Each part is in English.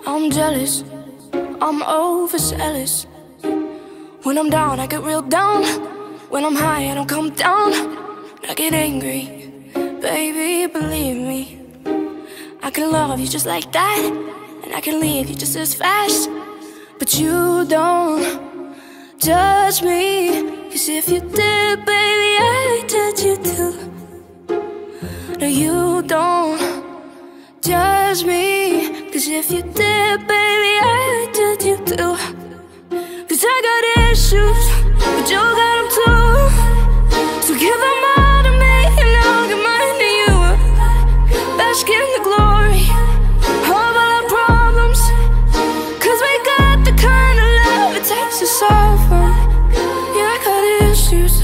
I'm jealous, I'm overzealous. When I'm down, I get real down. When I'm high, I don't come down. I get angry, baby, believe me. I can love you just like that, and I can leave you just as fast. But you don't judge me, 'cause if you did, baby, I'd judge you too. No, you don't judge me, 'cause if you did, baby, I'd judge you too. 'Cause I got issues, but you got them too. So give them all to me, and I'll give mine to you. Bask in the glory of all our problems, 'cause we got the kind of love it takes to solve them. Yeah, I got issues,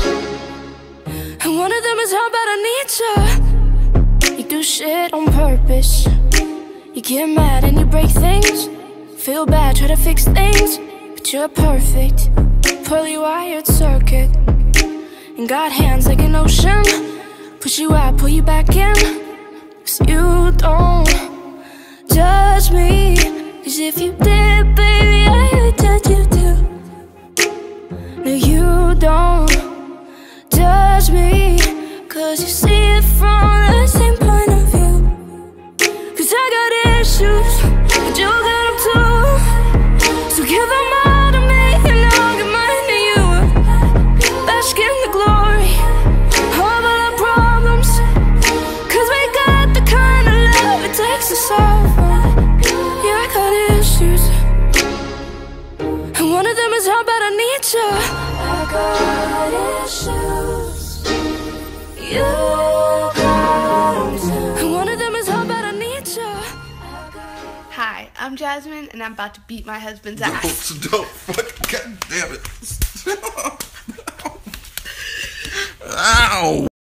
and one of them is how bad I need you. You do shit on purpose. You get mad and you break things. Feel bad, try to fix things, but you're perfect, poorly wired circuit. And got hands like an ocean. Push you out, pull you back in. 'Cause you don't judge me, 'cause if you did, baby, I'd judge you too. No, you don't judge me, 'cause you see it from the same point of view. 'Cause I got issues, but you got them too. So give them all to me, and I'll give mine to you. Bask in the glory of all our problems, 'cause we got the kind of love it takes to solve them. Yeah, I got issues, and one of them is how bad I need you. I got issues, you got them too, and one of them is how bad I need you. Hi, I'm Jasmine, and I'm about to beat my husband's ass. No, fuck, God damn it. Ow!